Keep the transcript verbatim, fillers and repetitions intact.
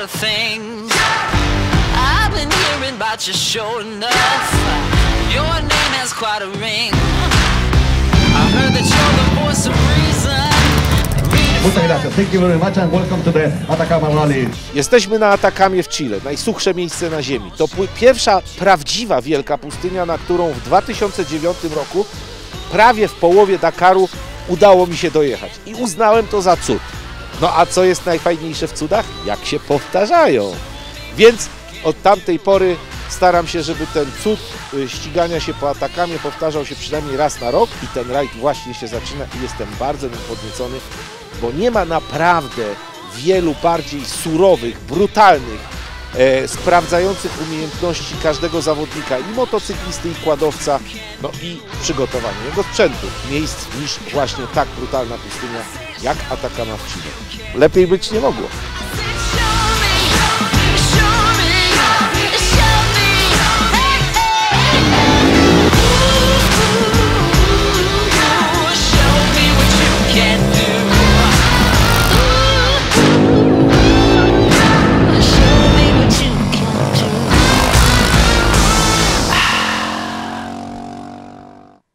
of things. I've been hearing about you sure enough. Your name has quite a ring. I heard that you're the voice of reason. Muchas gracias. Thank you very much and welcome to the Atacama Rally. Jesteśmy na Atakamie w Chile, najsuchsze miejsce na ziemi. To pierwsza prawdziwa wielka pustynia, na którą w dwa tysiące dziewiątym roku, prawie w połowie Dakaru, udało mi się dojechać. I uznałem to za cud. No a co jest najfajniejsze w cudach? Jak się powtarzają. Więc od tamtej pory staram się, żeby ten cud ścigania się po Atakamie powtarzał się przynajmniej raz na rok i ten rajd właśnie się zaczyna i jestem bardzo nim podniecony, bo nie ma naprawdę wielu bardziej surowych, brutalnych, e, sprawdzających umiejętności każdego zawodnika, i motocyklisty, i kładowca, no i przygotowanie jego sprzętu, miejsc niż właśnie tak brutalna pustynia jak Atacama w Chile. Lepiej być nie mogło.